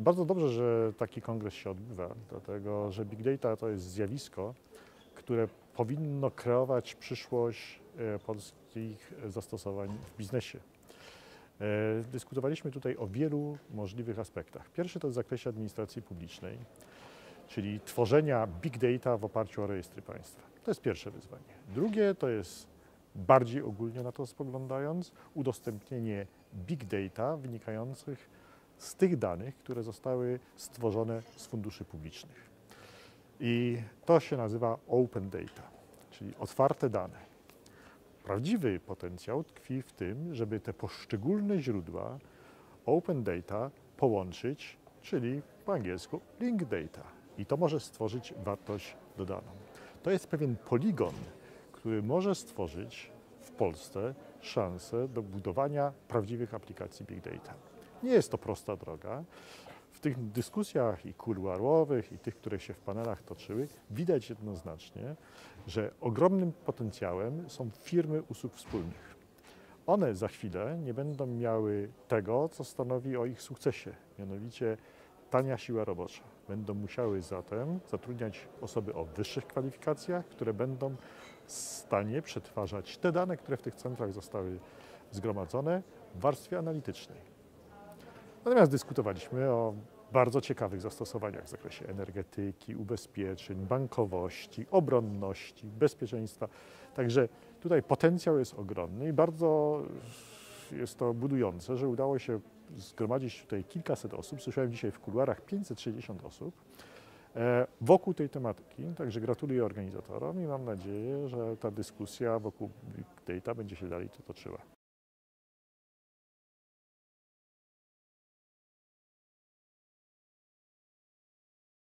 Bardzo dobrze, że taki kongres się odbywa, dlatego że Big Data to jest zjawisko, które powinno kreować przyszłość polskich zastosowań w biznesie. Dyskutowaliśmy tutaj o wielu możliwych aspektach. Pierwszy to w zakresie administracji publicznej, czyli tworzenia Big Data w oparciu o rejestry państwa. To jest pierwsze wyzwanie. Drugie to jest, bardziej ogólnie na to spoglądając, udostępnienie Big Data wynikających z tych danych, które zostały stworzone z funduszy publicznych. I to się nazywa Open Data, czyli otwarte dane. Prawdziwy potencjał tkwi w tym, żeby te poszczególne źródła Open Data połączyć, czyli po angielsku Link Data. I to może stworzyć wartość dodaną. To jest pewien poligon, który może stworzyć w Polsce szansę do budowania prawdziwych aplikacji Big Data. Nie jest to prosta droga. W tych dyskusjach i kuluarowych, i tych, które się w panelach toczyły, widać jednoznacznie, że ogromnym potencjałem są firmy usług wspólnych. One za chwilę nie będą miały tego, co stanowi o ich sukcesie, mianowicie tania siła robocza. Będą musiały zatem zatrudniać osoby o wyższych kwalifikacjach, które będą w stanie przetwarzać te dane, które w tych centrach zostały zgromadzone, w warstwie analitycznej. Natomiast dyskutowaliśmy o bardzo ciekawych zastosowaniach w zakresie energetyki, ubezpieczeń, bankowości, obronności, bezpieczeństwa. Także tutaj potencjał jest ogromny i bardzo jest to budujące, że udało się zgromadzić tutaj kilkaset osób. Słyszałem dzisiaj w kuluarach 560 osób wokół tej tematyki. Także gratuluję organizatorom i mam nadzieję, że ta dyskusja wokół Big Data będzie się dalej toczyła.